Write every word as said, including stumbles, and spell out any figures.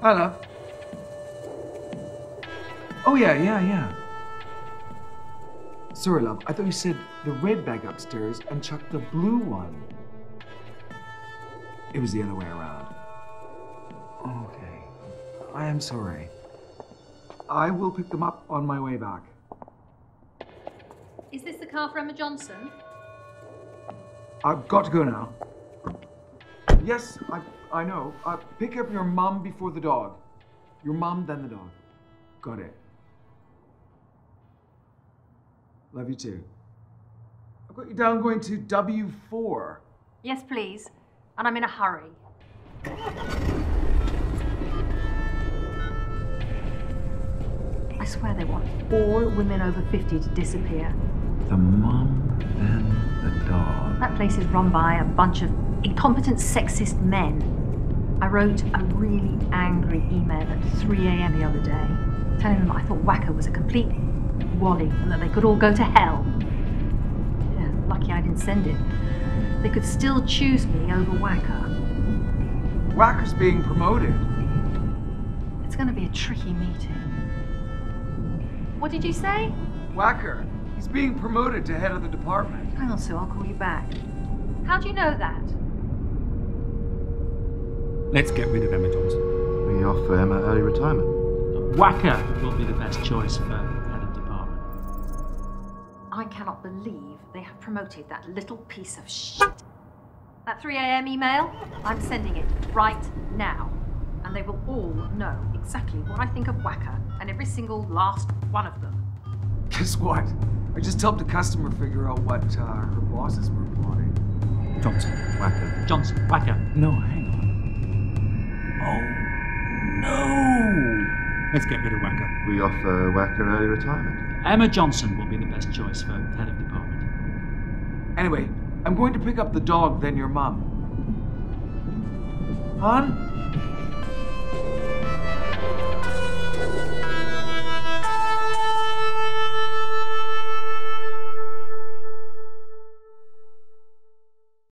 Hi, love. Oh, yeah, yeah, yeah. Sorry, love. I thought you said the red bag upstairs and chucked the blue one. It was the other way around. Okay. I am sorry. I will pick them up on my way back. Is this the car for Emma Johnson? I've got to go now. Yes, I I know. Uh, pick up your mum before the dog. Your mum, then the dog. Got it. Love you too. I've got you down going to W four. Yes, please. And I'm in a hurry. I swear they want all women over fifty to disappear. The mum, then the dog. That place is run by a bunch of incompetent sexist men. I wrote a really angry email at three a m the other day, telling them I thought Wacker was a complete wally and that they could all go to hell. Yeah, lucky I didn't send it. They could still choose me over Wacker. Wacker's being promoted. It's going to be a tricky meeting. What did you say? Wacker, he's being promoted to head of the department. Hang on, Sue, I'll call you back. How do you know that? Let's get rid of Emma Johnson. We offer Emma early retirement. Wacker will be the best choice for head of department. I cannot believe they have promoted that little piece of shit. That three a m email, I'm sending it right now. And they will all know exactly what I think of Wacker and every single last one of them. Guess what? I just helped a customer figure out what uh, her bosses were plotting. Johnson. Wacker. Johnson. Wacker. No, hang on. Oh, no! Let's get rid of Wacker. We offer Wacker early retirement. Emma Johnson will be the best choice for head of department. Anyway, I'm going to pick up the dog, then your mum. Hon?